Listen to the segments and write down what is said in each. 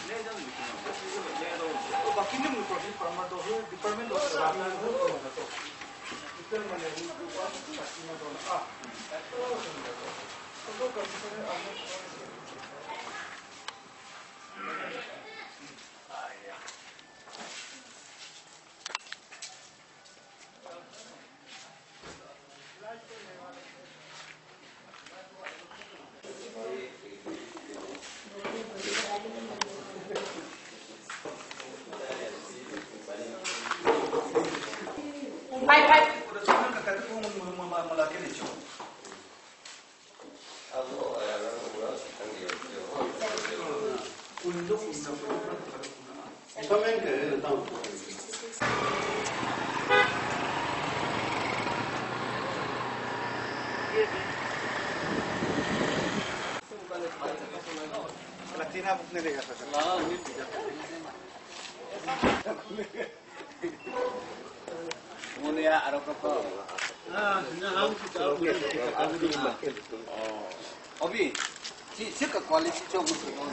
Obi, si quality job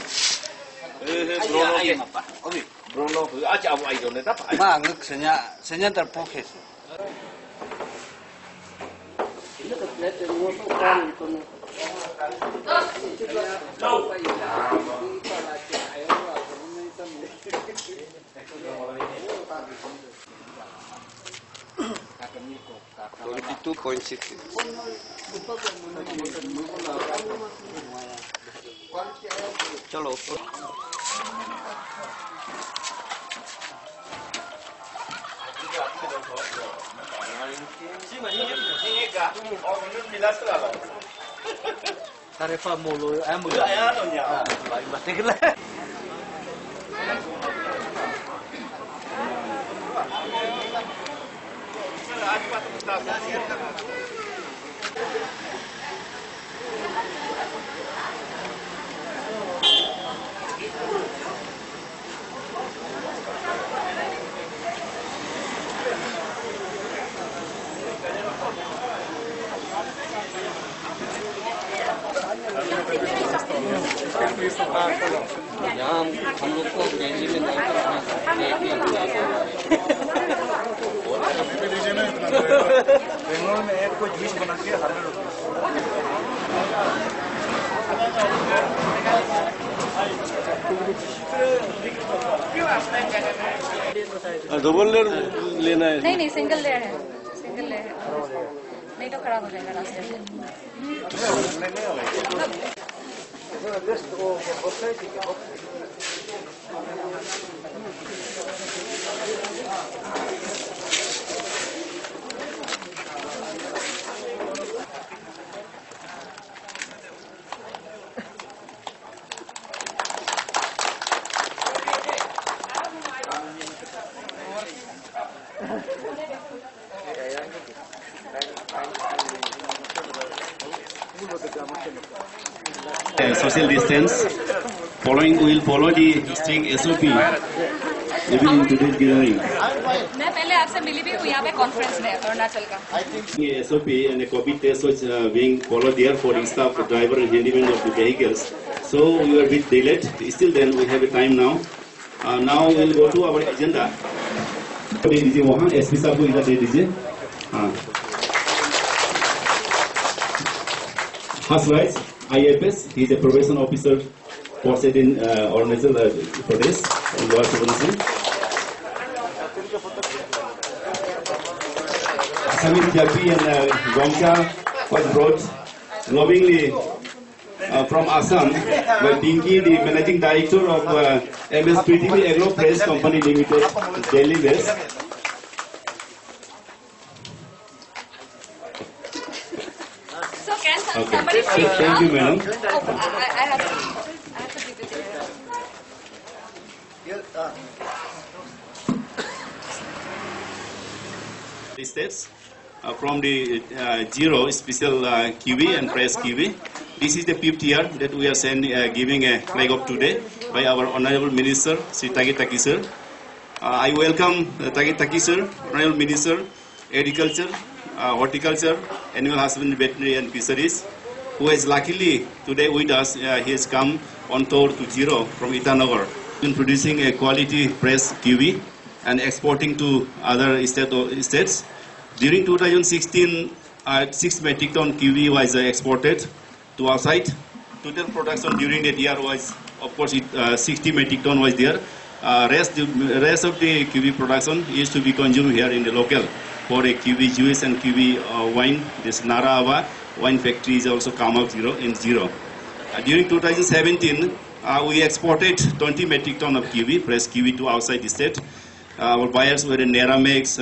Obi, Bruno, aja abu ayo ne tak? Ma ngek senya terpokes. Chalo. Tarefa mulu, mulu. Baik batik lah. यहाँ हम लोग को दिल्ली में बेंगलोर में एक कोई डिश बना के डबल लेयर लेना है? नहीं सिंगल लेयर है, सिंगल लेयर है, नहीं तो खराब हो जाएगा रास्ते में। Social distance. Following, we will follow the strict SOP even in today's gathering. मैं पहले आपसे मिली भी हूँ यहाँ पे कॉन्फ्रेंस में अरुणाचल का। The SOP and a COVID test was being followed there for the staff, driver and handyman of the vehicles. So we were a bit delayed. Still then we have a time now. Now we will go to our agenda. दीजिए वहाँ SP साहब को इधर दे दीजिए. Hasraj, IFS, he is a probation officer posted in Arunachal Pradesh, Lower Subarnapur. Samit Japi and Gongcha was brought lovingly from Assam by Pinky, the managing director of MS Prithvi Agro Press Company Limited, Delhi based. So can somebody Okay. Thank you, madam. I have to give it to The steps from the Zero Special QV and Press QV. This is the 5th year that we are giving a flag of today by our Honorable Minister, Sri Tagi Taki sir. I welcome Tagi Taki sir, Honorable Minister, Agriculture, Horticulture, Animal Husbandry, Veterinary and Fisheries, who is luckily today with us. He has come on tour to Zero from Itanagar. been producing a quality press kiwi and exporting to other states. During 2016, 6 metric ton kiwi was exported to outside. Total production during that year was, of course, 60 metric ton was there. The rest of the kiwi production used to be consumed here in the local for a kiwi juice and kiwi wine. This Nara wine factory is also come out in zero. During 2017, we exported 20 metric ton of kiwi, fresh kiwi, to outside the state. Our buyers were in Neramex,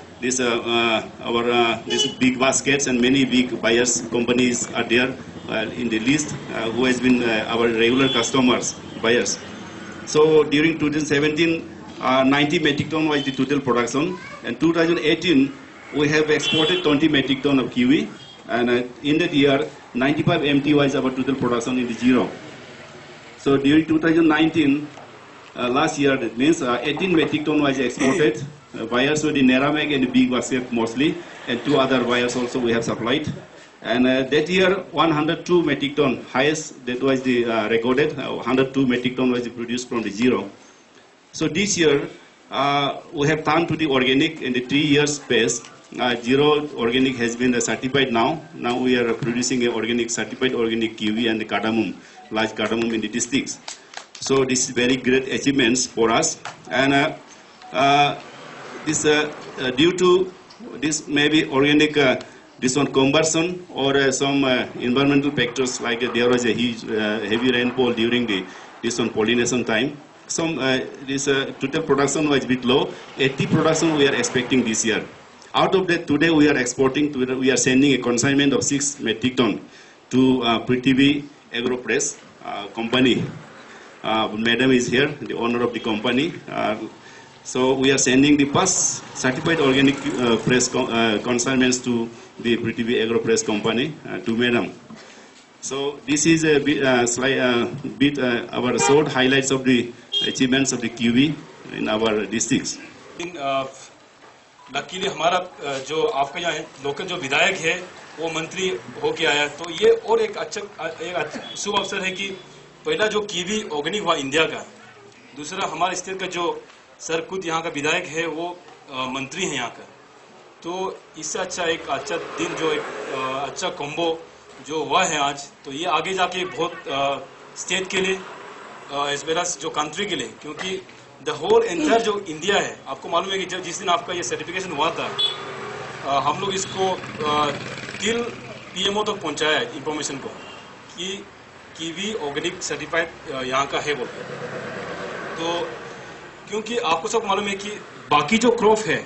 these big baskets, and many big buyers companies are there in the list who has been our regular customers, buyers. So during 2017, 90 metric ton was the total production, and 2018 we have exported 20 metric ton of kiwi, and in that year 95 MT was our total production in the zero. So during 2019, last year, that means 18 metric ton was exported. Buyers were the Neramek and the big basket mostly, and 2 other buyers also we have supplied. And that year, 102 metric ton, highest that was the recorded. 102 metric ton was produced from the zero. So this year, we have turned to the organic in the 3 years space. Zero organic has been certified now. Now we are producing a certified organic kiwi and the cardamom, large cardamom in the districts. So this is very great achievements for us. And due to this maybe organic this one conversion or some environmental factors, like there was a huge heavy rainfall during this one pollination time. Some this total production was a bit low. 80 production we are expecting this year. Out of that, today we are exporting. We are sending a consignment of 6 metric ton to Prithvi Agropress company. Madam is here, the owner of the company. So we are sending the first certified organic press consignments to the Prithvi Agropress company to Madam. So this is a bit, our short highlights of the achievements of the kiwi in our districts. Luckily हमारा जो आपका यहाँ local जो विधायक है वो मंत्री होके आया, तो ये और एक शुभ अवसर है कि पहला जो किवी ऑर्गेनिक हुआ इंडिया का, दूसरा हमारे स्टेट का जो सर खुद यहाँ का विधायक है वो मंत्री है यहाँ का, तो इससे अच्छा एक अच्छा दिन जो एक अच्छा कॉम्बो जो हुआ है आज, तो ये आगे जाके बहुत स्टेट के लिए एज वेल एज जो कंट्री के लिए, क्योंकि द होल एंटायर जो इंडिया है, आपको मालूम है कि जब जिस दिन आपका ये सर्टिफिकेशन हुआ था, हम लोग इसको टिल पीएमओ तक पहुंचाया है इंफॉर्मेशन को कि किवी ऑर्गेनिक सर्टिफाइड यहाँ का है बोलकर। तो क्योंकि आपको सब मालूम है कि बाकी जो क्रॉप है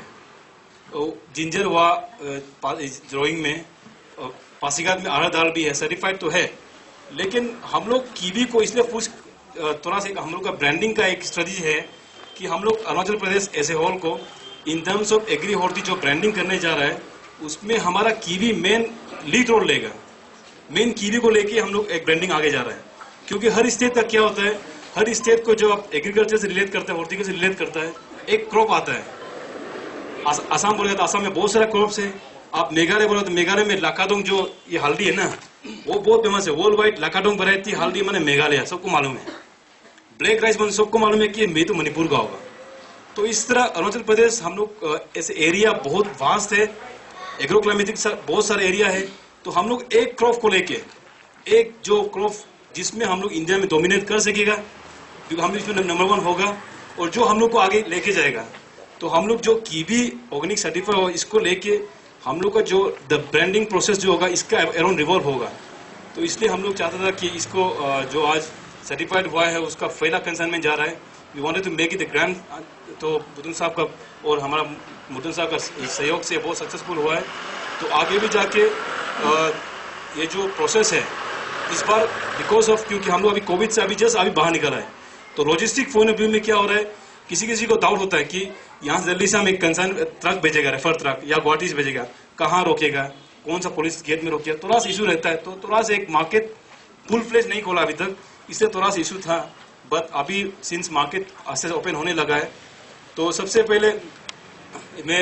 जिंजर हुआ ड्राइंग में, पासीघाट में अरहर दाल भी है, सर्टिफाइड तो है, लेकिन हम लोग किवी को इसलिए थोड़ा सा हम लोग का ब्रांडिंग का एक स्ट्रेटजी है कि हम लोग Arunachal Pradesh as a whole को in terms of agri horti जो ब्रांडिंग करने जा रहा है उसमें हमारा किवी मेन लीड रोल लेगा। मेन किवी को लेके हम लोग एक ब्रांडिंग आगे जा रहा है, क्योंकि हर स्टेट का क्या होता है, हर स्टेट को जो आप एग्रीकल्चर से रिलेट करता है, हॉर्टिकल्चर से रिलेट करता है, एक क्रॉप आता है। आसाम बोलेगा तो आसाम में बहुत सारा क्रॉप्स है, आप मेघालय बोले तो मेघालय में लाकाडोंग जो ये हल्दी है ना, वो बहुत फेमस है, वर्ल्ड वाइड लाकाडोंग वैरायटी हल्दी मैंने मेघालय, सबको मालूम है। ब्लैक राइस सबको मालूम है कि ये तो मणिपुर का होगा। तो इस तरह अरुणाचल प्रदेश हम लोग ऐसे एरिया बहुत वास्ट है, एग्रो क्लाइमेटिक बहुत सारा एरिया है, तो हम लोग एक क्रॉप को लेके, एक जो क्रॉप जिसमें हम लोग इंडिया में डोमिनेट कर सकेगा, क्योंकि हम इसमें नंबर 1 होगा और जो हम लोग को आगे लेके जाएगा, तो हम लोग जो किवी ऑर्गेनिक सर्टिफाइड हो इसको लेके हम लोग का जो द ब्रांडिंग प्रोसेस जो होगा इसका अराउंड रिवॉल्व होगा। तो इसलिए हम लोग चाहते था कि इसको जो आज सर्टिफाइड हुआ है उसका पहला कंसाइनमेंट जा रहा है। We wanted to make it the grand, तो मुदन साहब का और हमारा मुदन साहब का सहयोग से बहुत सक्सेसफुल हुआ है। तो आगे भी जाके ये जो प्रोसेस है इस बार बिकॉज ऑफ, क्योंकि हम लोग अभी कोविड से अभी बाहर निकल आए, तो लॉजिस्टिक पॉइंट ऑफ व्यू में क्या हो रहा है, किसी को डाउट होता है कि यहाँ से जल्दी से हम एक कंसाइन ट्रक भेजेगा, रेफर ट्रक या गुवाहाटी से भेजेगा, कहाँ रोकेगा, कौन सा पुलिस गेट में रोकेगा, थोड़ा सा इशू रहता है। तो थोड़ा सा एक मार्केट फुल फ्लेज नहीं खोला अभी तक, इससे थोड़ा सा इशू था, बट अभी सिंस मार्केट आस्ते से ओपन होने लगा है, तो सबसे पहले मैं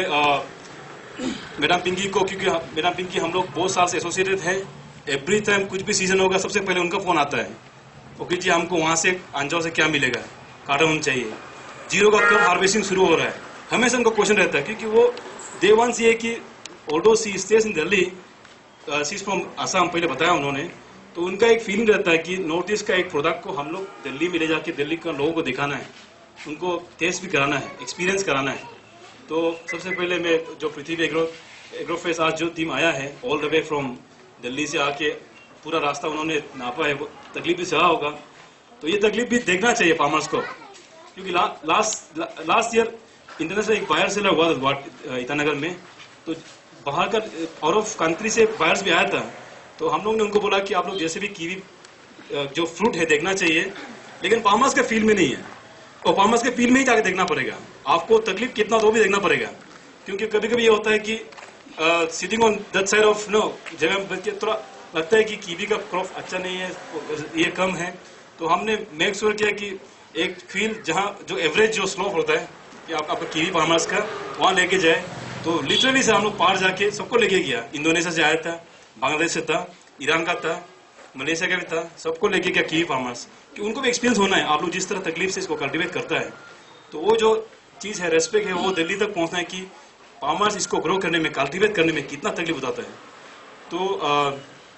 मैडम पिंकी को, क्योंकि मैडम पिंकी हम लोग बहुत साल से एसोसिएटेड है, एवरी टाइम कुछ भी सीजन होगा सबसे पहले उनका फोन आता है, ओके जी हमको वहाँ से अंजाव से क्या मिलेगा, काटन होना चाहिए। जीरो का कब हार्वेस्टिंग शुरू हो रहा है, हमेशा उनका क्वेश्चन रहता है, क्योंकि वो डे वन से कि although she stays in Delhi, she is from Assam, पहले बताया उन्होंने, तो उनका एक फीलिंग रहता है कि नॉर्थ ईस्ट का एक प्रोडक्ट को हम लोग दिल्ली में ले जाके दिल्ली का लोगों को दिखाना है, उनको टेस्ट भी कराना है, एक्सपीरियंस कराना है। तो सबसे पहले मैं जो पृथ्वी एग्रोफेस आज जो टीम आया है all the way from Delhi से आके पूरा रास्ता उन्होंने नापा है, वो तकलीफ भी सहा होगा, तो ये तकलीफ भी देखना चाहिए फार्मर्स को, क्योंकि लास्ट ईयर इंटरनेशनल एक बायर सेलर हुआ था ईटानगर में, तो बाहर का आउट ऑफ कंट्री से बायर्स भी आया था, तो हम लोग ने उनको बोला कि आप लोग जैसे भी कीवी जो फ्रूट है देखना चाहिए, लेकिन फार्मर्स के फील्ड में नहीं है, और फार्मर्स के फील्ड में ही जाके देखना पड़ेगा, आपको तकलीफ कितना तो भी देखना पड़ेगा, क्योंकि कभी कभी ये होता है कि sitting on that side of जगह थोड़ा लगता है कि कीवी का क्रॉप अच्छा नहीं है, ये कम है, तो हमने मेक श्योर किया कि एक फील्ड जहाँ जो एवरेज जो स्लोप होता है कि आपका कीवी फार्मर्स का वहाँ लेके जाए, तो लिटरली से हम लोग पार जाके सबको लेके गया, इंडोनेशिया से आया था, बांग्लादेश से था, ईरान का था, मलेशिया का भी था, सबको लेके गया कीवी फार्मर्स, कि उनको भी एक्सपीरियंस होना है, आप लोग जिस तरह तकलीफ से इसको कल्टीवेट करता है, तो वो जो चीज़ है रेस्पेक्ट है, वो दिल्ली तक पहुँचना है कि फार्मर्स इसको ग्रो करने में, कल्टीवेट करने में कितना तकलीफ उठाता है। तो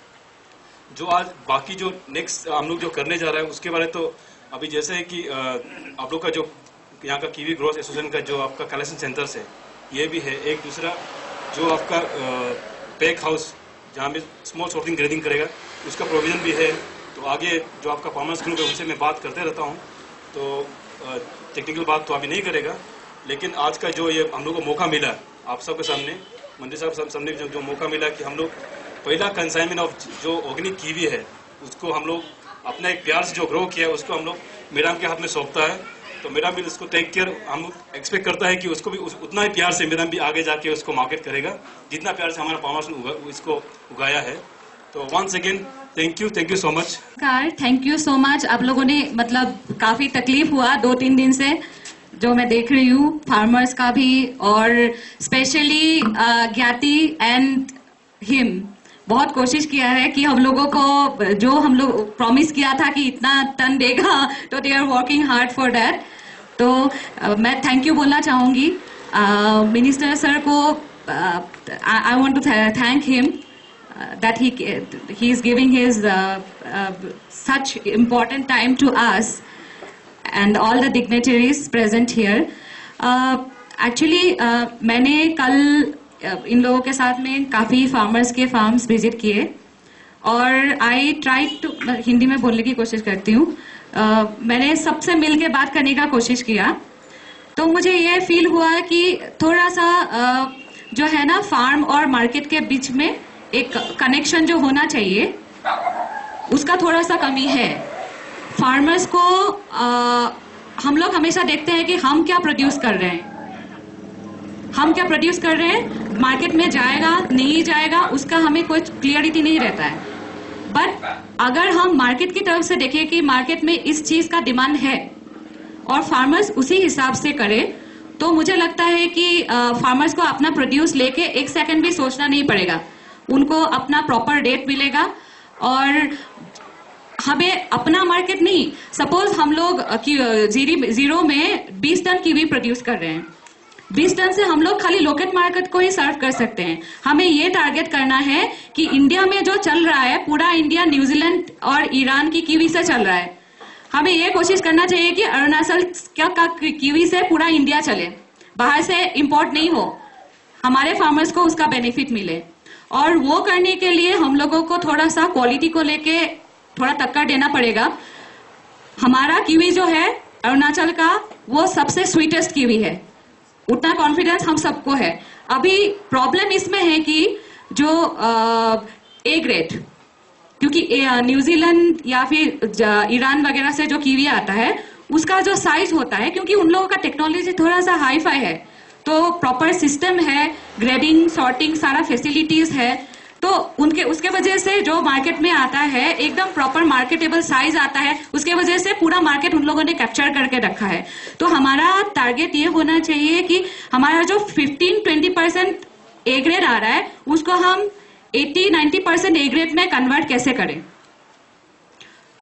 जो आज बाकी जो नेक्स्ट हम लोग जो करने जा रहे हैं उसके बारे, तो अभी जैसे है कि आप लोग का जो यहाँ का कीवी ग्रोथ एसोसिएशन का जो आपका कलेक्शन सेंटर्स है, ये भी है, एक दूसरा जो आपका पैक हाउस जहाँ में स्मॉल सॉर्टिंग ग्रेडिंग करेगा उसका प्रोविजन भी है, तो आगे जो आपका फार्मर्स ग्रुप है उनसे मैं बात करते रहता हूँ, तो टेक्निकल बात तो अभी नहीं करेगा, लेकिन आज का जो ये हम लोग को मौका मिला आप सबके सामने, मंत्री साहब सामने जो मौका मिला कि हम लोग पहला कंसाइनमेंट ऑफ जो ऑर्गेनिक कीवी है उसको हम लोग अपना एक प्यार से जो ग्रो किया है उसको हम लोग मैडम के हाथ में सौंपता है, तो मैडम भी उसको टेक केयर हम एक्सपेक्ट करता है कि उसको भी उतना ही प्यार से मैडम भी आगे जाके उसको मार्केट करेगा जितना प्यार से हमारा फार्मर्स ने इसको उगाया है। तो once again thank you so much. Thank you so much. आप लोगों ने मतलब काफी तकलीफ हुआ 2-3 दिन से, जो मैं देख रही हूँ फार्मर्स का भी, और स्पेशली ज्ञाति एंड हिम बहुत कोशिश किया है कि हम लोगों को जो हम लोग प्रॉमिस किया था कि इतना टन देगा, तो they are working hard for that. तो मैं थैंक यू बोलना चाहूंगी मिनिस्टर सर को। I want to thank him that he is giving his such important time to us and all the dignitaries present here. Actually मैंने कल इन लोगों के साथ में काफी फार्मर्स के फार्म्स विजिट किए, और आई ट्राई टू, हिंदी में बोलने की कोशिश करती हूँ, मैंने सबसे मिल के बात करने का कोशिश किया, तो मुझे ये फील हुआ कि थोड़ा सा जो है ना फार्म और मार्केट के बीच में एक कनेक्शन जो होना चाहिए उसका थोड़ा सा कमी है। फार्मर्स को हम लोग हमेशा देखते हैं कि हम क्या प्रोड्यूस कर रहे हैं, मार्केट में जाएगा नहीं जाएगा उसका हमें कोई क्लियरिटी नहीं रहता है। बट अगर हम मार्केट की तरफ से देखें कि मार्केट में इस चीज का डिमांड है और फार्मर्स उसी हिसाब से करे, तो मुझे लगता है कि फार्मर्स को अपना प्रोड्यूस लेके 1 सेकंड भी सोचना नहीं पड़ेगा, उनको अपना प्रॉपर रेट मिलेगा। और हमें अपना मार्केट नहीं, सपोज हम लोग जीरो में 20 टन कीवी प्रोड्यूस कर रहे हैं, 20 टन से हम लोग खाली लोकल मार्केट को ही सर्व कर सकते हैं। हमें ये टारगेट करना है कि इंडिया में जो चल रहा है, पूरा इंडिया न्यूजीलैंड और ईरान की कीवी से चल रहा है, हमें ये कोशिश करना चाहिए कि अरुणाचल का कीवी से पूरा इंडिया चले, बाहर से इंपोर्ट नहीं हो, हमारे फार्मर्स को उसका बेनिफिट मिले। और वो करने के लिए हम लोगों को थोड़ा सा क्वालिटी को लेके थोड़ा टक्कर देना पड़ेगा। हमारा कीवी जो है अरुणाचल का, वो सबसे स्वीटेस्ट कीवी है, उतना कॉन्फिडेंस हम सबको है। अभी प्रॉब्लम इसमें है कि जो ए ग्रेड, क्योंकि न्यूजीलैंड या फिर ईरान वगैरह से जो कीवी आता है उसका जो साइज होता है, क्योंकि उन लोगों का टेक्नोलॉजी थोड़ा सा हाई फाई है, तो प्रॉपर सिस्टम है, ग्रेडिंग सॉर्टिंग सारा फैसिलिटीज है, तो उसके वजह से जो मार्केट में आता है एकदम प्रॉपर मार्केटेबल साइज आता है, उसके वजह से पूरा मार्केट उन लोगों ने कैप्चर करके रखा है। तो हमारा टारगेट ये होना चाहिए कि हमारा जो 15-20% ए ग्रेड आ रहा है उसको हम 80-90% ए ग्रेड में कन्वर्ट कैसे करें।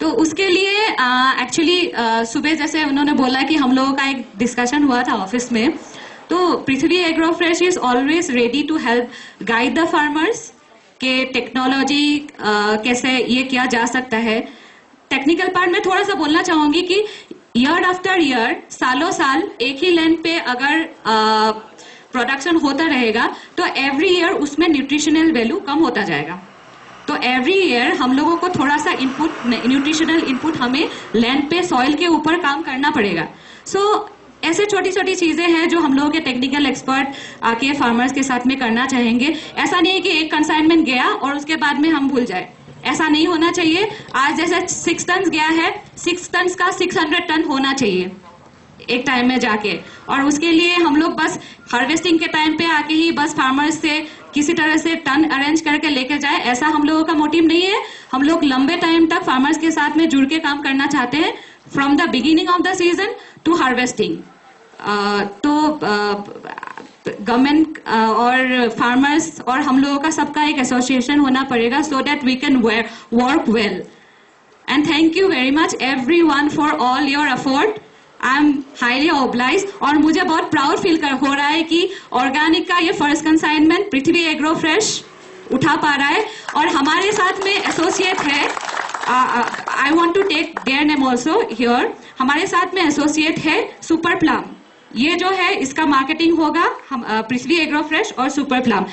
तो उसके लिए एक्चुअली सुबह जैसे उन्होंने बोला कि हम लोगों का एक डिस्कशन हुआ था ऑफिस में, तो Prithvi Agro Fresh is always ready to help guide the farmers के टेक्नोलॉजी कैसे ये किया जा सकता है। टेक्निकल पार्ट में थोड़ा सा बोलना चाहूंगी कि ईयर आफ्टर ईयर, सालों साल एक ही लैंड पे अगर प्रोडक्शन होता रहेगा तो एवरी ईयर उसमें न्यूट्रिशनल वैल्यू कम होता जाएगा। तो एवरी ईयर हम लोगों को थोड़ा सा इनपुट, न्यूट्रिशनल इनपुट हमें लैंड पे सॉइल के ऊपर काम करना पड़ेगा। सो ऐसे छोटी छोटी चीजें हैं जो हम लोगों के टेक्निकल एक्सपर्ट आके फार्मर्स के साथ में करना चाहेंगे। ऐसा नहीं है कि एक कंसाइनमेंट गया और उसके बाद में हम भूल जाए, ऐसा नहीं होना चाहिए। आज जैसे 6 टन गया है, 6 टन का 600 टन होना चाहिए एक टाइम में जाके, और उसके लिए हम लोग बस हार्वेस्टिंग के टाइम पे आके ही बस फार्मर्स से किसी तरह से टन अरेंज करके लेके जाए, ऐसा हम लोगों का मोटिव नहीं है। हम लोग लंबे टाइम तक फार्मर्स के साथ में जुड़ के काम करना चाहते हैं, from the beginning of the season to harvesting. तो गवर्नमेंट और फार्मर्स और हम लोगों का सबका एक एसोसिएशन होना पड़ेगा, so that we can work well. And thank you very much everyone for all your effort. I am highly oblige, और मुझे बहुत प्राउड फील हो रहा है कि ऑर्गेनिक का ये first consignment Prithvi Agro Fresh उठा पा रहा है, और हमारे साथ में एसोसिएट है, I want to take their name also here, हमारे साथ में एसोसिएट है सुपर प्लम। ये जो है इसका मार्केटिंग होगा पृथ्वी एग्रो फ्रेश और सुपर प्लम।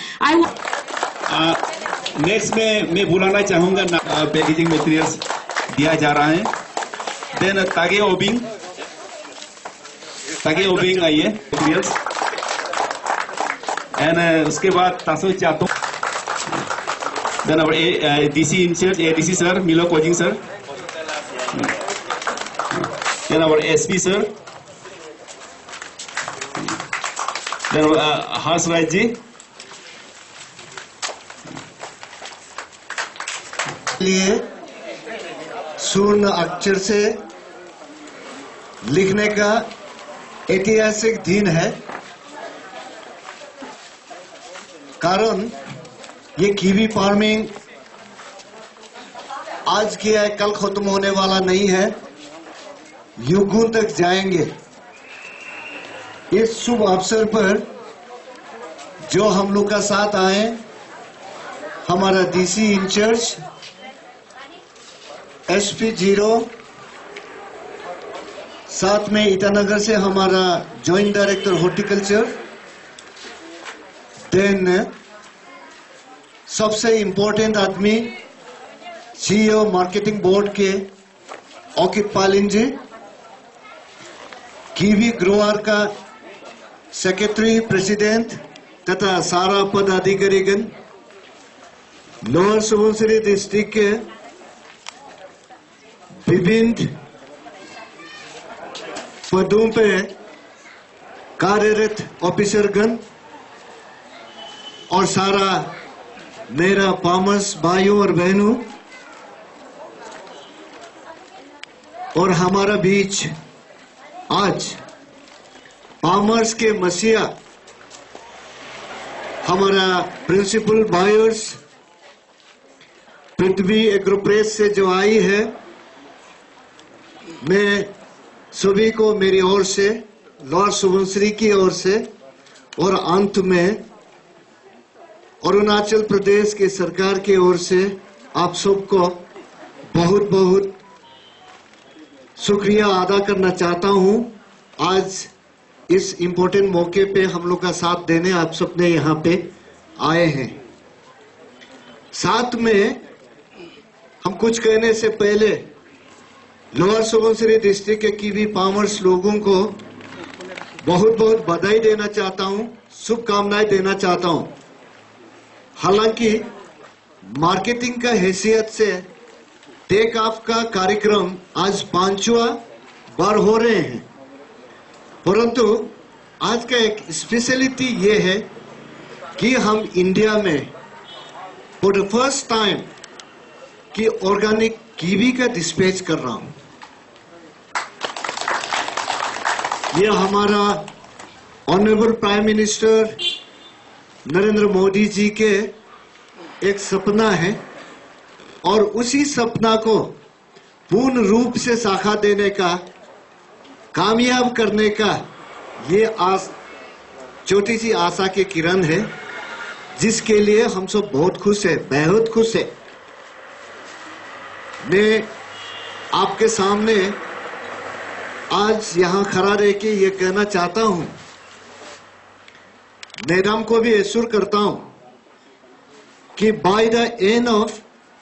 नेक्स्ट में मैं बुलाना चाहूंगा पैकेजिंग मटेरियल्स दिया जा रहा है। देन तागे ओबिंग आइए मटेरियल्स, एंड उसके बाद तासो चातो, then our DC incharge ADC sir मिलो coaching sir, then our SP sir, then Harsh Raj ji. लिए स्वर्ण अक्षर से लिखने का ऐतिहासिक दिन है, कारण ये कीवी फार्मिंग आज किया है, कल खत्म होने वाला नहीं है, युगों तक जाएंगे। इस शुभ अवसर पर जो हम लोग का साथ आए, हमारा DC इंचार्ज SP 0, साथ में ईटानगर से हमारा जॉइंट डायरेक्टर हॉर्टिकल्चर, देन सबसे इम्पोर्टेंट आदमी CEO मार्केटिंग बोर्ड के ऑकित पालिन जी, कीवी ग्रोअर का सेक्रेटरी प्रेसिडेंट तथा सारा पदाधिकारीगण, लोअर सुबनसिरी डिस्ट्रिक्ट के विभिन्न पदों पे कार्यरत ऑफिसरगण, और सारा मेरा फार्मर्स भाइयों और बहनों, और हमारा बीच आज फार्मर्स के मसीहा हमारा principal buyers Prithvi Agro Fresh से जो आई है, मैं सभी को मेरी ओर से, लॉर्ड सुबनसिरी की ओर से, और अंत में अरुणाचल प्रदेश के सरकार की ओर से आप सबको बहुत बहुत शुक्रिया अदा करना चाहता हूं। आज इस इम्पोर्टेंट मौके पे हम लोग का साथ देने आप सबने यहाँ पे आए हैं। साथ में हम कुछ कहने से पहले लोअर सुबनसिरी डिस्ट्रिक्ट के कीवी फार्मर्स लोगों को बहुत बहुत बधाई देना चाहता हूं, शुभकामनाएं देना चाहता हूं। हालांकि मार्केटिंग का हैसियत से टेक ऑफ का कार्यक्रम आज 5वां बार हो रहे हैं, परंतु आज का एक स्पेशलिटी ये है कि हम इंडिया में फॉर द फर्स्ट टाइम कि ऑर्गेनिक कीवी का डिस्पैच कर रहा हूं। यह हमारा honourable prime minister Narendra Modi ji के एक सपना है, और उसी सपना को पूर्ण रूप से शाखा देने का, कामयाब करने का ये छोटी सी आशा की किरण है, जिसके लिए हम सब बहुत खुश है, बेहद खुश है। मैं आपके सामने आज यहां खड़ा रह के ये कहना चाहता हूं, मैडम को भी एश्योर करता हूं कि by the end of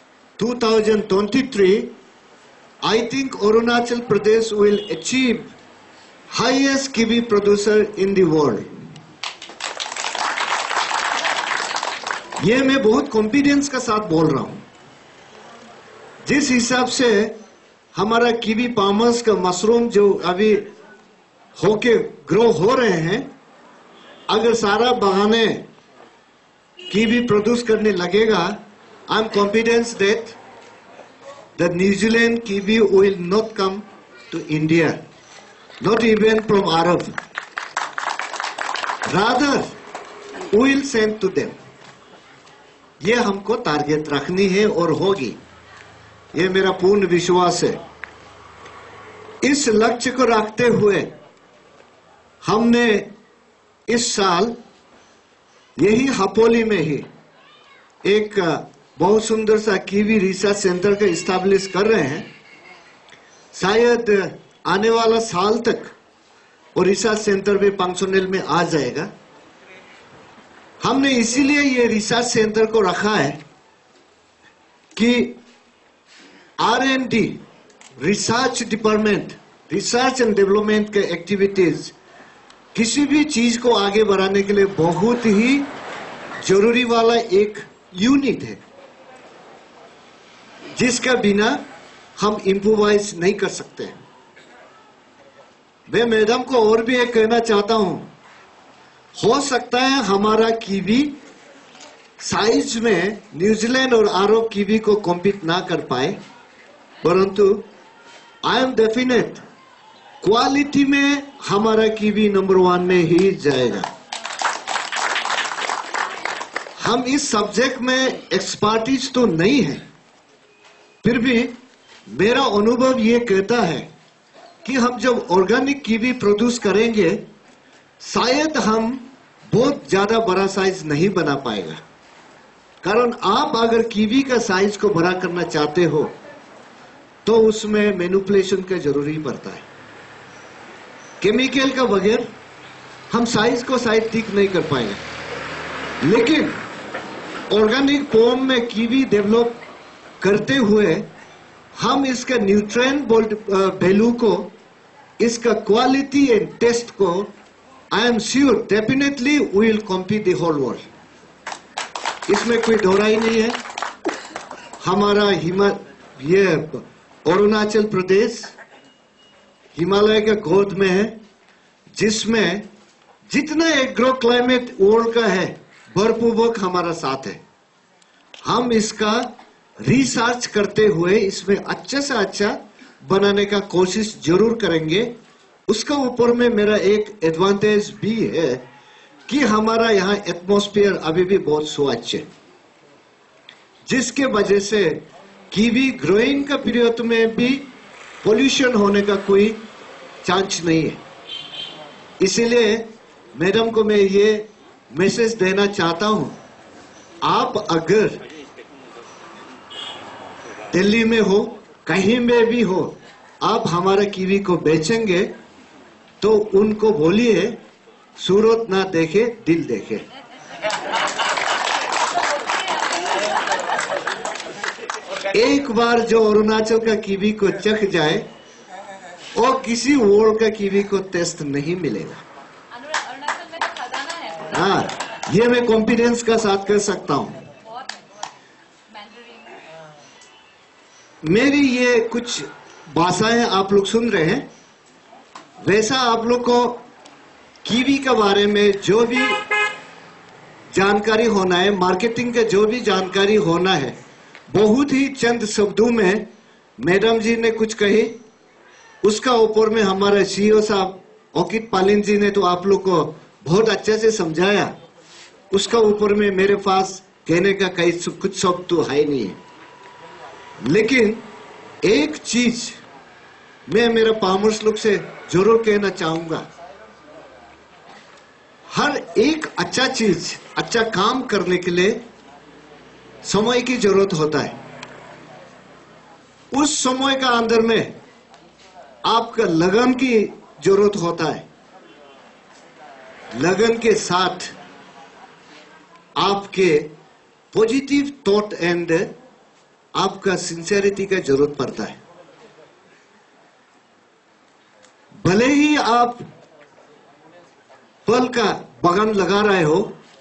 2023 I think Arunachal Pradesh will achieve highest kiwi producer in the world. ये मैं बहुत कॉन्फिडेंस के साथ बोल रहा हूं। जिस हिसाब से हमारा कीवी फार्मर्स का मशरूम जो अभी होके ग्रो हो रहे हैं, अगर सारा बहाने कीवी प्रोड्यूस करने लगेगा, I am confidence that the New Zealand kiwi will not come to India, not even from Arab. Rather, we will send to them. ये हमको टारगेट रखनी है और होगी, ये मेरा पूर्ण विश्वास है। इस लक्ष्य को रखते हुए हमने इस साल यही हपोली में ही एक बहुत सुंदर सा कीवी रिसर्च सेंटर का इस्टेब्लिश कर रहे हैं। शायद आने वाला साल तक वो रिसर्च सेंटर भी फंक्शनल में आ जाएगा। हमने इसीलिए ये रिसर्च सेंटर को रखा है कि R&D, research department, research and development के एक्टिविटीज किसी भी चीज को आगे बढ़ाने के लिए बहुत ही जरूरी वाला एक यूनिट है, जिसका बिना हम इम्प्रोवाइज नहीं कर सकते। मैं मैडम को और भी एक कहना चाहता हूं, हो सकता है हमारा कीवी साइज में न्यूजीलैंड और अरब कीवी को कॉम्पीट ना कर पाए, परंतु आई एम डेफिनेट क्वालिटी में हमारा कीवी नंबर 1 में ही जाएगा। हम इस सब्जेक्ट में एक्सपर्टीज तो नहीं है, फिर भी मेरा अनुभव ये कहता है कि हम जब ऑर्गेनिक कीवी प्रोड्यूस करेंगे, शायद हम बहुत ज्यादा बड़ा साइज नहीं बना पाएगा। कारण आप अगर कीवी का साइज को बड़ा करना चाहते हो तो उसमें मैनिपुलेशन का जरूरी पड़ता है। केमिकल का बगैर हम साइज को शायद ठीक नहीं कर पाएंगे, लेकिन ऑर्गेनिक फॉर्म में कीवी डेवलप करते हुए हम इसका न्यूट्रिएंट वैल्यू को, इसका क्वालिटी एंड टेस्ट को, I am sure definitely we will compete the whole world. इसमें कोई दोहराई नहीं है। हमारा ये अरुणाचल प्रदेश हिमालय के गोद में है, जिसमें जितना एग्रो क्लाइमेट वर्ल्ड का है भरपूर्वक हमारा साथ है। हम इसका रिसर्च करते हुए इसमें अच्छे से अच्छा बनाने का कोशिश जरूर करेंगे। उसका ऊपर में मेरा एक एडवांटेज भी है कि हमारा यहाँ एटमॉस्फेयर अभी भी बहुत स्वच्छ है, जिसके वजह से कीवी ग्रोइंग का पीरियड में भी पोल्यूशन होने का कोई चांस नहीं है। इसीलिए मैडम को मैं ये मैसेज देना चाहता हूं, आप अगर दिल्ली में हो, कहीं में भी हो, आप हमारा कीवी को बेचेंगे तो उनको बोलिए सूरत ना देखे दिल देखे। एक बार जो अरुणाचल का कीवी को चख जाए और किसी वर्ल्ड का कीवी को टेस्ट नहीं मिलेगा। अरुणाचल में तो खजाना है। हाँ, ये मैं कॉन्फिडेंस का साथ कर सकता हूं। मेरी ये कुछ भाषाएं आप लोग सुन रहे हैं, वैसा आप लोग को कीवी के बारे में जो भी जानकारी होना है, मार्केटिंग का जो भी जानकारी होना है, बहुत ही चंद शब्दों में मैडम जी ने कुछ कही। उसका ऊपर में हमारे सीईओ साहब ओकित पालिन जी ने तो आप लोग को बहुत अच्छे से समझाया। उसका ऊपर में मेरे पास कहने का कई कुछ शब्द तो है नहीं है, लेकिन एक चीज मैं मेरे फार्मर्स लोग से जरूर कहना चाहूंगा, हर एक अच्छा चीज, अच्छा काम करने के लिए समय की जरूरत होता है। उस समय का अंदर में आपका लगन की जरूरत होता है। लगन के साथ आपके पॉजिटिव थॉट एंड आपका सिंसियरिटी का जरूरत पड़ता है। भले ही आप फल का बागान लगा रहे हो,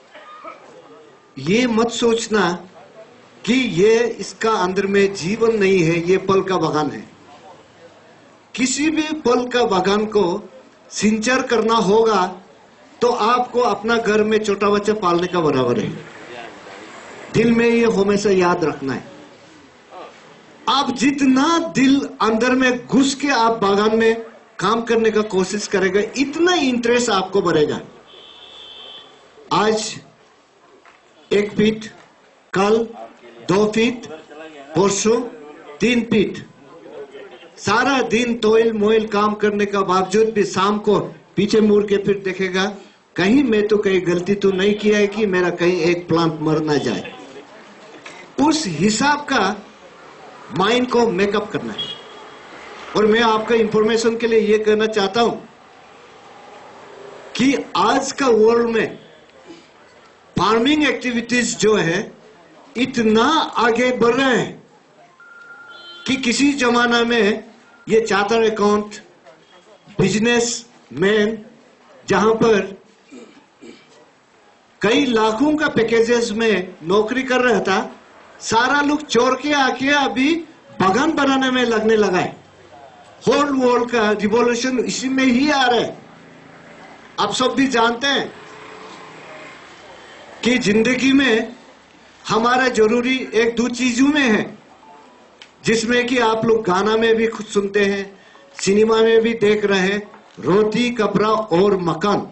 ये मत सोचना कि ये इसका अंदर में जीवन नहीं है, ये फल का बागान है। किसी भी फल का बागान को सिंचाई करना होगा तो आपको अपना घर में छोटा बच्चा पालने का बराबर है। दिल में ये हमेशा याद रखना है। आप जितना दिल अंदर में घुस के आप बागान में काम करने का कोशिश करेगा, इतना इंटरेस्ट आपको बढ़ेगा। आज 1 फीट, कल 2 फीट, परसों 3 फीट, सारा दिन तोइल मोइल काम करने का बावजूद भी शाम को पीछे मुड़ के फिर देखेगा, कहीं मैं तो कहीं गलती तो नहीं किया है कि मेरा कहीं एक प्लांट मर ना जाए। उस हिसाब का माइंड को मेकअप करना है। और मैं आपका इंफॉर्मेशन के लिए ये कहना चाहता हूं कि आज का वर्ल्ड में फार्मिंग एक्टिविटीज जो है इतना आगे बढ़ रहे हैं कि किसी जमाना में ये चार्टर अकाउंट, बिजनेस मैन जहां पर कई लाखों का पैकेजेस में नौकरी कर रहा था, सारा लोग चोर के आके अभी बागान बनाने में लगने लगा है। होल वर्ल्ड का रिवॉल्यूशन इसी में ही आ रहा है। आप सब भी जानते हैं कि जिंदगी में हमारा जरूरी 1-2 चीजों में है, जिसमें कि आप लोग गाना में भी खुद सुनते हैं, सिनेमा में भी देख रहे हैं, रोटी, कपड़ा और मकान।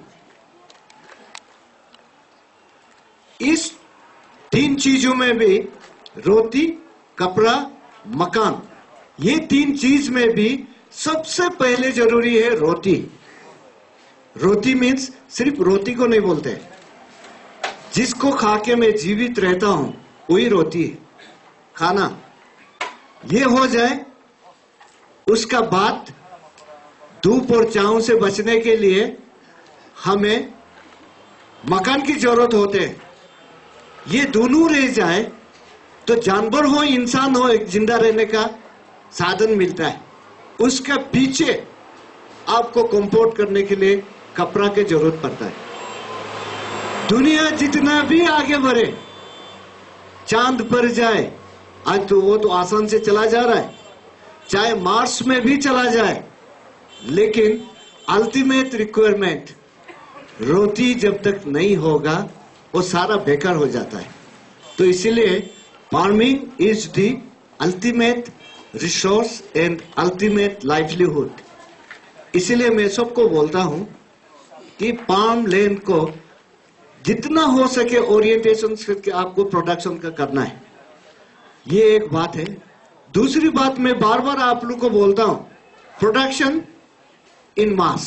इस 3 चीजों में भी, रोटी, कपड़ा, मकान, ये 3 चीज में भी सबसे पहले जरूरी है रोटी। रोटी मीन्स सिर्फ रोटी को नहीं बोलते, जिसको खा के मैं जीवित रहता हूं वही रोटी है, खाना। ये हो जाए, उसका बाद धूप और छांव से बचने के लिए हमें मकान की जरूरत होते है। ये दोनों रह जाए तो जानवर हो, इंसान हो, एक जिंदा रहने का साधन मिलता है। उसके पीछे आपको कंपोर्ट करने के लिए कपड़ा की जरूरत पड़ता है। दुनिया जितना भी आगे बढ़े, चांद पर जाए, आज तो वो तो आसान से चला जा रहा है, चाहे मार्स में भी चला जाए, लेकिन अल्टीमेट रिक्वायरमेंट रोटी जब तक नहीं होगा वो सारा बेकार हो जाता है। तो इसीलिए farming is the ultimate resource and ultimate livelihood. इसीलिए मैं सबको बोलता हूं कि फार्म लैंड को जितना हो सके ओरिएंटेशन करके आपको प्रोडक्शन का करना है। ये एक बात है। दूसरी बात मैं बार बार आप लोग को बोलता हूं, production in mass,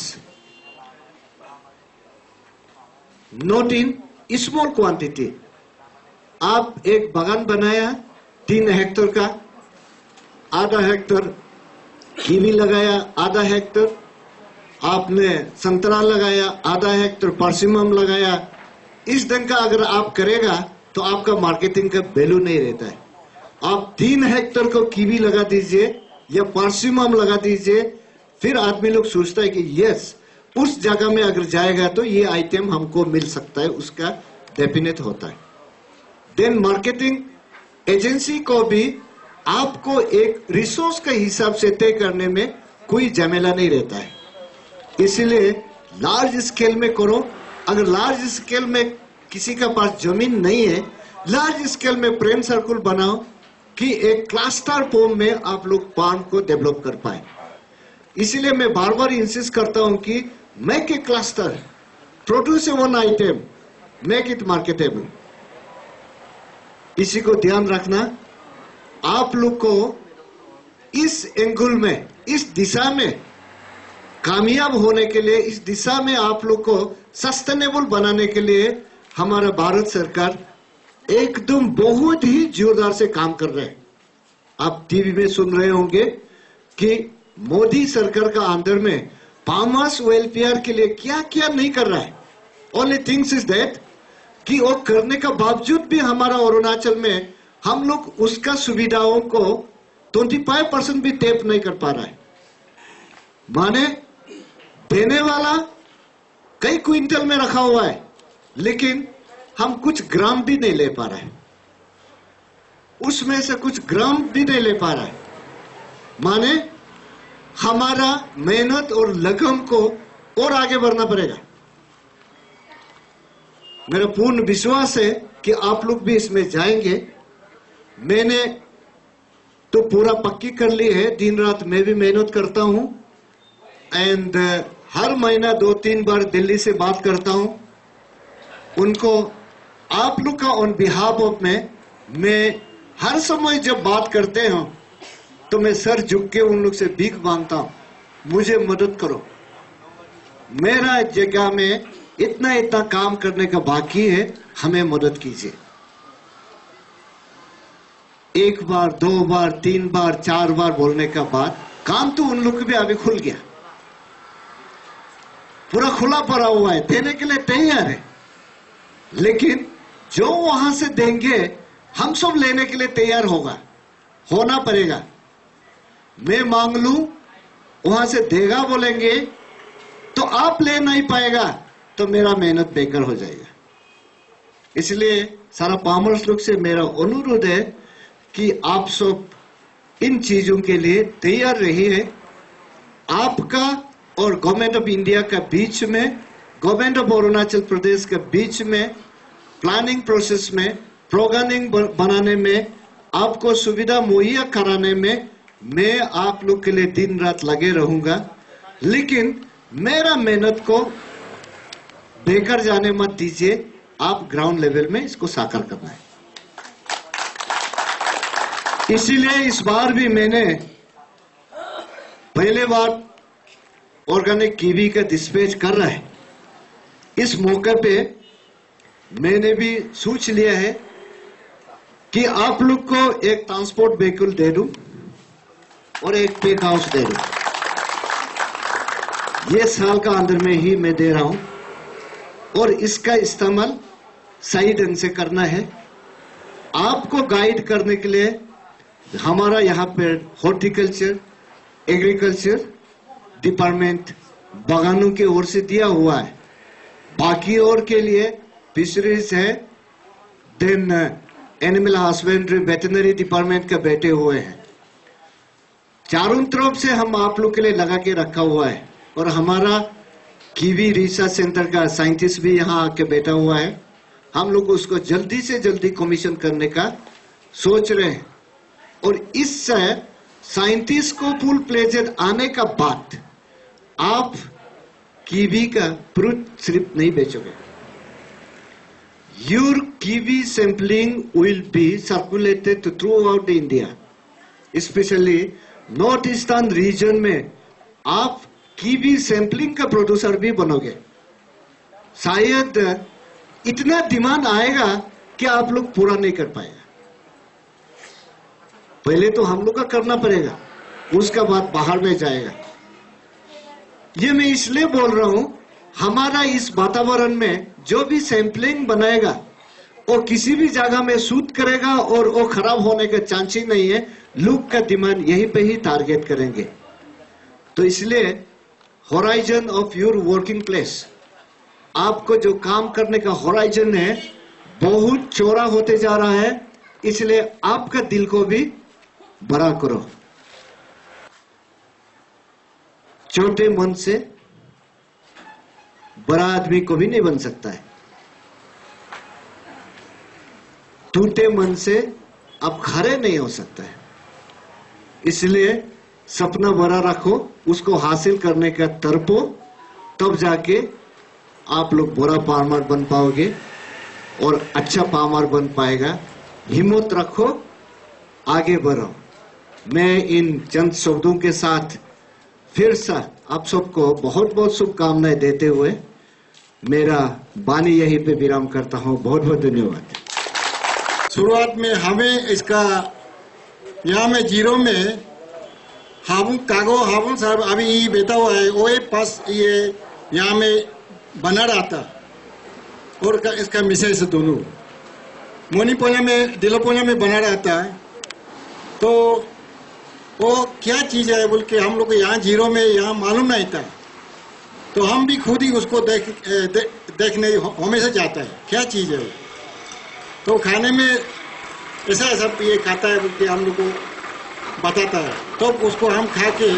not in small quantity. आप एक बागान बनाया 3 हेक्टेयर का, आधा हेक्टेयर कीवी लगाया, आधा हेक्टेयर आपने संतरा लगाया, आधा हेक्टेयर परसिमम लगाया, इस ढंग का अगर आप करेगा तो आपका मार्केटिंग का वैल्यू नहीं रहता है। आप 3 हेक्टेयर को कीवी लगा दीजिए या परसिमम लगा दीजिए, फिर आदमी लोग सोचता है कि यस, उस जगह में अगर जाएगा तो ये आइटम हमको मिल सकता है, उसका डेफिनेट होता है। देन मार्केटिंग एजेंसी को भी आपको एक रिसोर्स के हिसाब से तय करने में कोई झमेला नहीं रहता है। इसीलिए लार्ज स्केल में करो। अगर लार्ज स्केल में किसी का पास जमीन नहीं है, लार्ज स्केल में फ्रेंड सर्कल बनाओ कि एक क्लस्टर फॉर्म में आप लोग फार्म को डेवलप कर पाए। इसीलिए मैं बार बार इंसिस्ट करता हूं कि make a cluster, produce a one item, make it marketable. इसी को ध्यान रखना। आप लोग को इस एंगल में, इस दिशा में कामयाब होने के लिए, इस दिशा में आप लोग को सस्टेनेबल बनाने के लिए हमारा भारत सरकार एकदम बहुत ही जोरदार से काम कर रहे हैं। आप टीवी में सुन रहे होंगे कि मोदी सरकार का अंदर में फार्मर्स वेलफेयर के लिए क्या क्या नहीं कर रहा है। ओनली थिंग्स इज दैट कि वो करने का बावजूद भी हमारा अरुणाचल में हम लोग उसका सुविधाओं को 25% भी टैप नहीं कर पा रहा है। माने देने वाला कई क्विंटल में रखा हुआ है, लेकिन हम कुछ ग्राम भी नहीं ले पा रहे हैं, उसमें से कुछ ग्राम भी नहीं ले पा रहा है। माने हमारा मेहनत और लगन को और आगे बढ़ना पड़ेगा। मेरा पूर्ण विश्वास है कि आप लोग भी इसमें जाएंगे। मैंने तो पूरा पक्की कर ली है, दिन रात मैं भी मेहनत करता हूं एंड हर महीना 2-3 बार दिल्ली से बात करता हूं। उनको आप लोग का ऑन बिहाफ ऑफ में मैं हर समय जब बात करते हैं तो मैं सर झुक के उन लोग से भीख मांगता हूं, मुझे मदद करो, मेरा जगह में इतना काम करने का बाकी है, हमें मदद कीजिए। 1 बार 2 बार 3 बार 4 बार बोलने का बाद काम तो उन लोग भी अभी खुल गया, पूरा खुला पड़ा हुआ है, देने के लिए तैयार है। लेकिन जो वहां से देंगे हम सब लेने के लिए तैयार होना पड़ेगा। मैं मांग लूं, वहां से देगा बोलेंगे तो आप ले नहीं पाएगा तो मेरा मेहनत बेकार हो जाएगा। इसलिए सारा फार्मर्स लोग से मेरा अनुरोध है कि आप सब इन चीजों के लिए तैयार रहिए। आपका और गवर्नमेंट ऑफ इंडिया का बीच में, गवर्नमेंट ऑफ अरुणाचल प्रदेश के बीच में प्लानिंग प्रोसेस में, प्रोग्रामिंग बनाने में, आपको सुविधा मुहैया कराने में मैं आप लोग के लिए दिन रात लगे रहूंगा। लेकिन मेरा मेहनत को बेकार जाने मत दीजिए, आप ग्राउंड लेवल में इसको साकार करना है। इसीलिए इस बार भी मैंने पहले बार ऑर्गेनिक कीवी का डिस्पैच कर रहा है। इस मौके पे मैंने भी सोच लिया है कि आप लोग को एक ट्रांसपोर्ट व्हीकल दे दूं और एक पैक हाउस दे दूं। ये साल का अंदर में ही मैं दे रहा हूं और इसका इस्तेमाल सही ढंग से करना है। आपको गाइड करने के लिए हमारा यहाँ पे हॉर्टिकल्चर, एग्रीकल्चर डिपार्टमेंट बागानों की ओर से दिया हुआ है। बाकी और के लिए फिशरीज है, then animal husbandry veterinary department का बैठे हुए हैं। चारों तरफ से हम आप लोग के लिए लगा के रखा हुआ है और हमारा कीवी रिसर्च सेंटर का साइंटिस्ट भी यहाँ आके बैठा हुआ है। हम लोग उसको जल्दी से जल्दी कमीशन करने का सोच रहे हैं और इस साइंटिस्ट को फुल प्लेजेड आने का बाद आप कीवी का फ्रूट सिर्फ नहीं बेचोगे, your kiwi sampling will be circulated throughout India, specially north eastern region में आप कीवी सैंपलिंग का प्रोड्यूसर भी बनोगे। शायद इतना डिमांड आएगा कि आप लोग पूरा नहीं कर पाएगा। पहले तो हम लोग का करना पड़ेगा, उसका बाद बाहर में जाएगा। ये मैं इसलिए बोल रहा हूं, हमारा इस वातावरण में जो भी सैंपलिंग बनाएगा वो किसी भी जगह में शूट करेगा और वो खराब होने का चांस ही नहीं है। लोग का डिमांड यहीं पे ही टारगेट करेंगे। तो इसलिए horizon of your working place, आपको जो काम करने का होराइजन है बहुत चौड़ा होते जा रहा है, इसलिए आपका दिल को भी बड़ा करो। छोटे मन से बड़ा आदमी को भी नहीं बन सकता है, टूटे मन से अब खड़े नहीं हो सकता है। इसलिए सपना बड़ा रखो, उसको हासिल करने का तरपो, तब जाके आप लोग बड़ा फार्मर बन पाओगे और अच्छा फार्मर बन पाएगा। हिम्मत रखो, आगे बढ़ो। मैं इन चंद शब्दों के साथ फिर से आप सबको बहुत बहुत शुभकामनाएं देते हुए मेरा वाणी यहीं पे विराम करता हूं। बहुत बहुत धन्यवाद। शुरुआत में हमें इसका यहाँ में जीरो में हाबुन साहब अभी ये बैठा हुआ है, वो पास ये यहाँ में बना रहा था और इसका मिसेज दोनों मोनीपोला में दिलोपोला में बना रहा था। तो वो क्या चीज़ है बोल के हम लोग को यहाँ जीरो में यहाँ मालूम नहीं था, तो हम भी खुद ही उसको देखने हमेशा जाता है क्या चीज़ है। तो खाने में ऐसा ऐसा ये खाता है बोल के हम लोग को बताता है, तो उसको हम खा के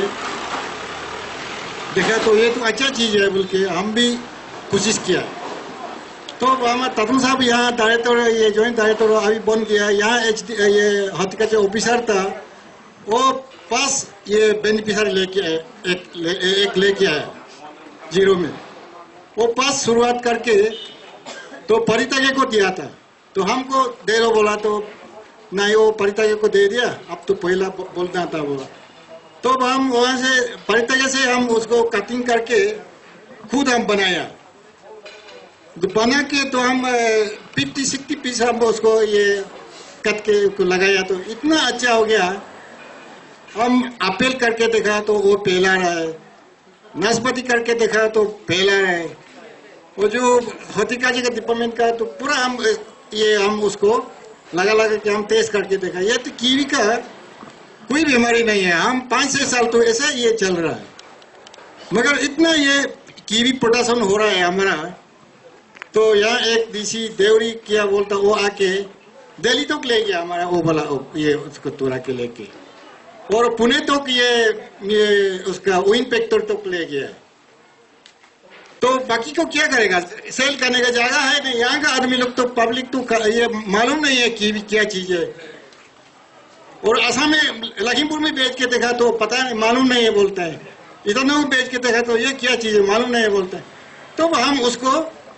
देखा तो ये तो अच्छा चीज़ है बोल के हम भी कोशिश किया। तो हमारा तरुण साहब यहाँ डायरेक्टर, ये जॉइंट डायरेक्टर अभी बन गया। यहाँ ये हॉर्टिकल्चर ऑफिसर था, वो पास ये बेनिफिशियरी एक लेके आया जीरो में। वो पास शुरुआत करके तो परितागे को दिया था, तो हमको दे दो बोला, तो नहीं वो परितागे को दे दिया। अब तो पहला बोलना था बोला, तो हम वहाँ से परितागे से हम उसको कटिंग करके खुद हम बनाया। बना के तो हम 50-60 पीस हम उसको ये कट के लगाया, तो इतना अच्छा हो गया। हम अपेल करके देखा तो वो पहला रहा है, नाशपाती करके देखा तो पहला रहा है, वो जो हॉर्टिकल्चर का डिपार्टमेंट का तो पूरा हम उसको लगा के हम टेस्ट करके देखा। ये तो कीवी का कोई बीमारी नहीं है। हम 5-6 साल तो ऐसा ये चल रहा है, मगर इतना ये कीवी प्रोडक्शन हो रहा है हमारा। तो यहाँ एक डीसी देवरी क्या बोलता, वो आके दिल्ली तक ले गया हमारा वो वाला ये उसको तोड़ा के लेके, और पुणे तक ये उसका विनपेक्टर तक ले गया। तो बाकी को क्या करेगा, सेल करने का जगह है नहीं। यहाँ का आदमी लोग तो पब्लिक तो ये मालूम नहीं है कि क्या चीज है। और असम में लखीमपुर में बेच के देखा तो पता नहीं, मालूम नहीं है बोलता है। इधर में बेच के देखा तो ये क्या चीज है मालूम नहीं है बोलता है। तो हम उसको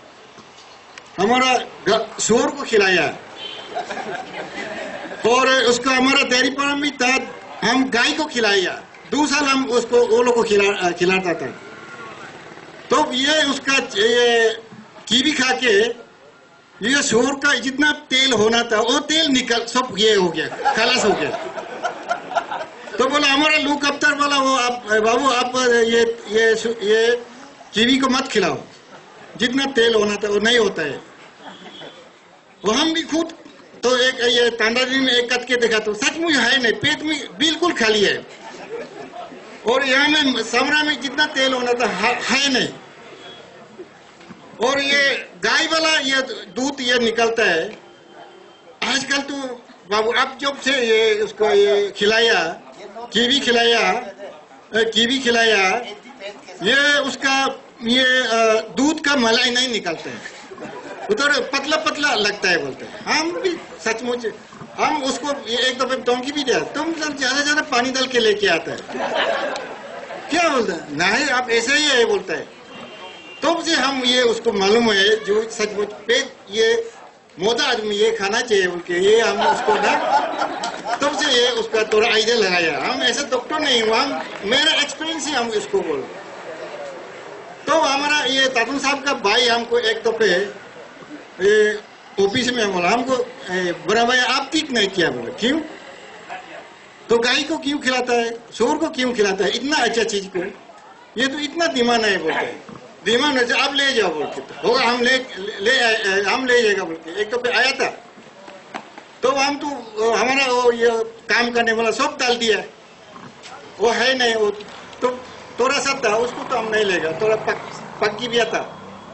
हमारा शुअर को खिलाया, और उसका हमारा डेयरी फार्म भी था, हम गाय को खिलाया। 2 साल हम उसको वो लोग को खिलाता था। तो ये उसका ये कीवी खा के ये शुअर का जितना तेल होना था वो तेल निकल सब ये हो गया, खलास हो गया। तो बोला हमारा लूक अफ्तर बोला, वो आप बाबू आप ये कीवी को मत खिलाओ, जितना तेल होना था वो नहीं होता है। वो हम भी खुद तो एक ये तांडाजी में एक कट के देखा तो सचमुच है नहीं, पेट में बिल्कुल खाली है। और यहाँ में समरा में जितना तेल होना था है नहीं। और ये गाय वाला ये दूध ये निकलता है आजकल तो बाबू। अब जब से ये उसको ये खिलाया कीवी खिलाया ये उसका ये दूध का मलाई नहीं निकलता है, उधर पतला पतला लगता है बोलते हैं। हम भी सचमुच हम उसको एक दफे डोंकी भी दिया, तुम ज्यादा पानी डाल के लेके आता है, क्या बोलता है नहीं आप ऐसे ही है बोलता है। तब से हम ये उसको मालूम है जो सचमुच पेट ये मोटा आदमी ये खाना चाहिए बोल के ये हम उसको ना तब से ये उसका थोड़ा आइडिया लगाया। हम ऐसे डॉक्टर नहीं हुआ, मेरा एक्सपीरियंस ही हम इसको बोल। तो हमारा ये तातुन साहब का भाई हमको एक दफे ऑफिस में बोला, हमको बड़ा भाई आप ठीक नहीं किया। बोला क्यों? तो गाय को क्यों खिलाता है, शोर को क्यों खिलाता है, इतना अच्छा चीज को, ये तो इतना डिमांड है बोलते हैं। डिमांड है आप ले जाओ बोल के, होगा हम ले जाएगा बोल के। एक दफे आया था तो हम तो हमारा वो ये काम करने वाला सब डाल दिया, वो है नहीं, वो तो थोड़ा सा था उसको तो हम नहीं लेगा, थोड़ा पक्की भी था।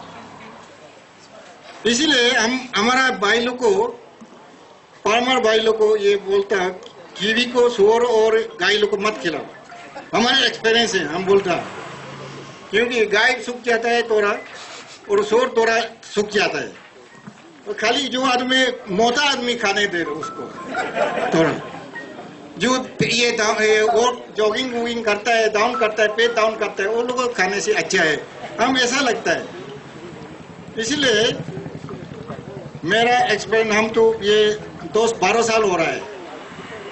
इसीलिए हम हमारा भाई लोग को फार्मर भाई लोग को ये बोलता कीवी को सुअर और गाय लोग को मत खिलाओ। हमारा एक्सपीरियंस है हम बोलता, क्योंकि गाय सूख जाता है थोड़ा और सुअर थोड़ा सूख जाता है। तो खाली जो आदमी मोटा आदमी खाने दे रहे उसको थोड़ा जो ये वो जॉगिंग वॉगिंग करता है, डाउन करता है, पेट डाउन करता है, वो लोगों को खाने से अच्छा है, हम ऐसा लगता है। इसलिए मेरा एक्सपीरियंस हम तो ये 10-12 साल हो रहा है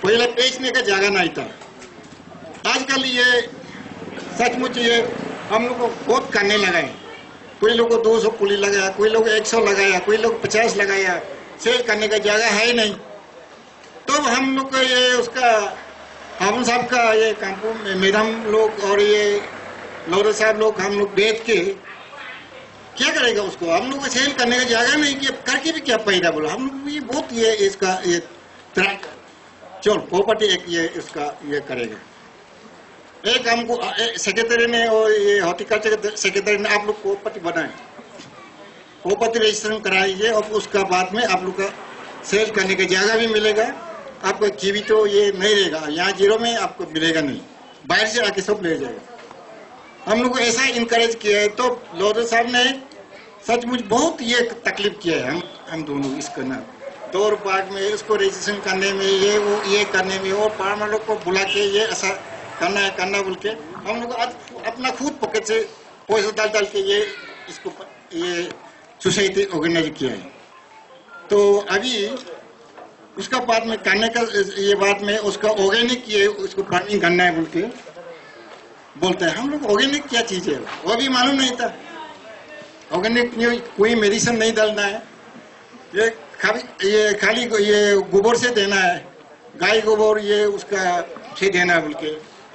पहले बेचने का जगह नहीं था। आजकल ये सचमुच ये हम लोग को बहुत करने लगा है। कोई लोग को 200 पुली लगाया, कोई लोग 100 लगाया, कोई लोग 50 लगाया। सेल करने का जगह है ही नहीं। तो हम लोग को ये उसका हम साहब का ये कामपू मैडम लोग और ये लौरे साहब लोग हम लोग बेच के क्या करेगा उसको? हम लोग को सेल करने का जगह नहीं कि करके भी क्या फायदा बोला। हम लोग ये बहुत ये इसका ये चल प्रॉपर्टी एक ये इसका ये करेगा। एक हमको सेक्रेटरी ने और ये हॉर्टिकल्चर सेक्रेटरी ने आप लोग प्रॉपर्टी बनाए, प्रॉपर्टी रजिस्ट्रेशन कराइए और उसका बाद में आप लोग का सेल करने का जगह भी मिलेगा। आपको कीवी तो ये नहीं रहेगा, यहाँ जीरो में आपको मिलेगा नहीं, बाहर से आके सब ले जाएगा। हम लोग को ऐसा इनकरेज किया है। तो लोधर साहब ने सचमुच बहुत ये तकलीफ किया है हम दोनों इसको ना दौर बाग में इसको रजिस्ट्रेशन करने में ये वो ये करने में और फार्मर लोग को बुला के ये ऐसा करना बोल के हम लोग अपना खुद पॉकेट से पैसा डाल के ये इसको ये सोसाइटी ऑर्गेनाइज किया है। तो अभी उसका बाद में करने का ये बात में उसका ऑर्गेनिक ये उसको फार्मिंग करना है बोल के बोलते हैं। हम लोग ऑर्गेनिक क्या चीज है वो भी मालूम नहीं था। ऑर्गेनिक में कोई मेडिसिन नहीं डालना है, ये खाली ये गोबर से देना है, गाय गोबर ये उसका से देना है बोल के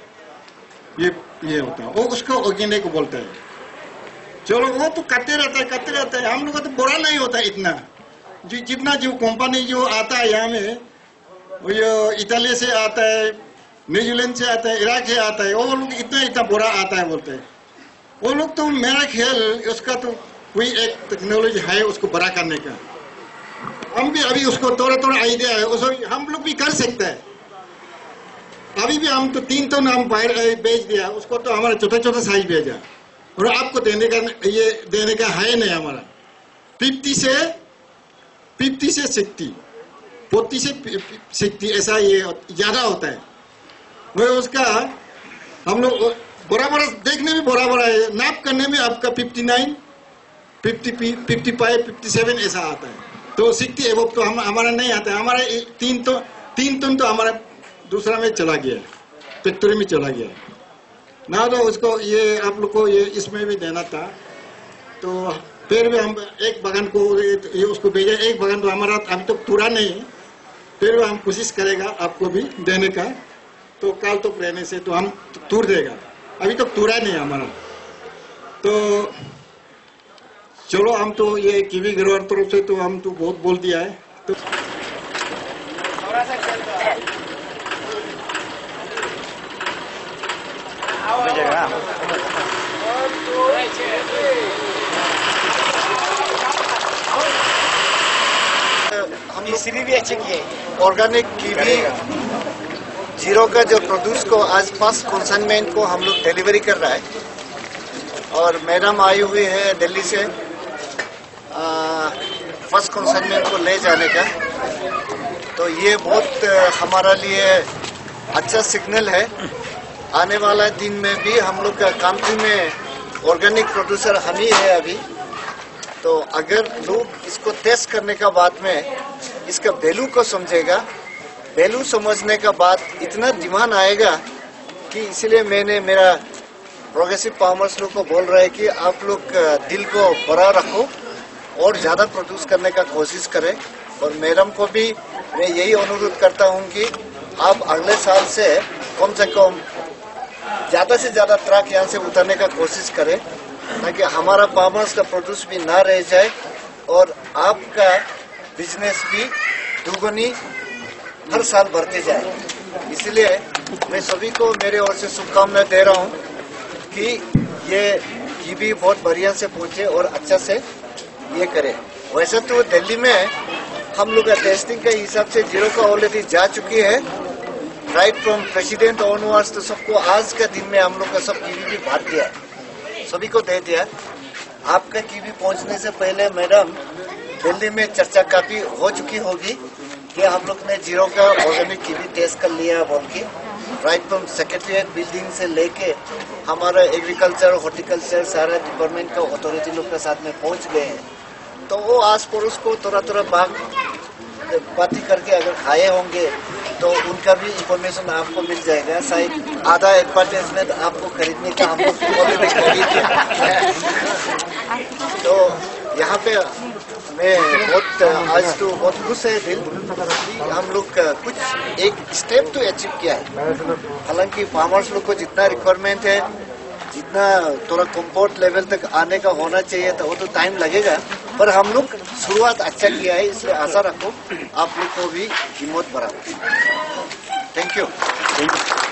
ये होता है। वो उसको ऑर्गेनिक बोलते हैं। चलो वो तो करते रहता है। हम लोग का तो बुरा नहीं होता इतना। जितना जो कंपनी जो आता है यहाँ में वो इटाली से आता है, न्यूजीलैंड से आता है, इराक से आता है, वो लोग इतना बुरा आता है बोलते हैं। वो लोग तो मेरा ख्याल उसका तो कोई एक टेक्नोलॉजी है उसको बड़ा करने का। हम भी अभी उसको थोड़ा आइडिया है, उसको हम लोग भी कर सकते हैं। अभी भी हम तो 3 टन हम बाहर बेच दिया, उसको तो हमारा छोटा साइज भेजा और आपको देने का है नहीं हमारा। 50 से 60, 40 से 60 ऐसा ये ज्यादा होता है। वो उसका हम लोग बराबर देखने में बराबर है, नाप करने में आपका 59, 55, 57 ऐसा आता है। तो 60 एबव तो हमारा नहीं आता है। हमारा 3 टन तो हमारा दूसरा में चला गया, फैक्ट्री में चला गया ना। तो उसको ये आप लोग को ये इसमें भी देना था। तो फिर भी हम एक बगान को ये उसको भेजा। एक बगान तो हमारा अभी तक पूरा नहीं, फिर भी हम कोशिश करेगा आपको भी देने का। तो कल तो रहने से तो हम तूर देगा, अभी तक पूरा नहीं हमारा। तो चलो हम तो ये कीवी ग्रोवर तरफ से तो हम तो बहुत बोल दिया है। तो हम इसीलिए भी अच्छे किए। ऑर्गेनिक कीवी जीरो का जो प्रोड्यूस को आज फर्स्ट कंसाइनमेंट को हम लोग डिलीवरी कर रहा है और मैडम आई हुई है दिल्ली से फर्स्ट कंसाइनमेंट को ले जाने का। तो ये बहुत हमारा लिए अच्छा सिग्नल है। आने वाला दिन में भी हम लोग का कंट्री में ऑर्गेनिक प्रोड्यूसर हम ही है अभी। तो अगर लोग इसको टेस्ट करने का बाद में इसका वैल्यू को समझेगा, वैल्यू समझने का बाद इतना डिमांड आएगा कि इसलिए मैंने मेरा प्रोग्रेसिव फार्मर्स लोग को बोल रहा है कि आप लोग दिल को बड़ा रखो और ज़्यादा प्रोड्यूस करने का कोशिश करें। और मैडम को भी मैं यही अनुरोध करता हूं कि आप अगले साल से कम ज़्यादा से ज़्यादा ट्रक यहाँ से उतरने का कोशिश करें ताकि हमारा फार्मर्स का प्रोड्यूस भी ना रह जाए और आपका बिजनेस भी दुगुनी हर साल बढ़ते जाए। इसलिए मैं सभी को मेरे ओर से शुभकामनाएं दे रहा हूँ कि ये कीवी बहुत बढ़िया से पहुँचे और अच्छा से ये करे। वैसे तो दिल्ली में हम लोग का टेस्टिंग के हिसाब से जीरो का ऑलरेडी जा चुकी है, राइट फ्रॉम प्रेसिडेंट ऑनवर्ड्स। तो सबको आज का दिन में हम लोग का सब कीवी भी बांट दिया है, सभी को दे दिया। आपका कीवी पहुंचने से पहले मैडम दिल्ली में चर्चा काफी हो चुकी होगी कि हम लोग ने जीरो का ऑर्गेनिक कीवी टेस्ट कर लिया बोल के। राइट फ्रॉम सेक्रेटरीट बिल्डिंग से लेके हमारा एग्रीकल्चर हॉर्टिकल्चर सारा डिपार्टमेंट का अथॉरिटी लोग के साथ में पहुंच गए हैं। तो वो आस पड़ोस को थोड़ा बाग पार्टी करके अगर खाए होंगे तो उनका भी इंफॉर्मेशन आपको मिल जाएगा। शायद आधा एडवर्टाइजमेंट आपको खरीदने का हम लोग ऑलरेडी खरीद लिया। तो यहाँ पे मैं आज तो बहुत खुश है दिल कि हम लोग कुछ एक स्टेप तो अचीव किया है। हालांकि फार्मर्स लोग को जितना रिक्वायरमेंट है, जितना थोड़ा कंफर्ट लेवल तक आने का होना चाहिए था, वो तो टाइम लगेगा, पर हम लोग शुरुआत अच्छा किया है। इसलिए आशा रखो आप लोग को भी हिम्मत बढ़ाओ। Thank you.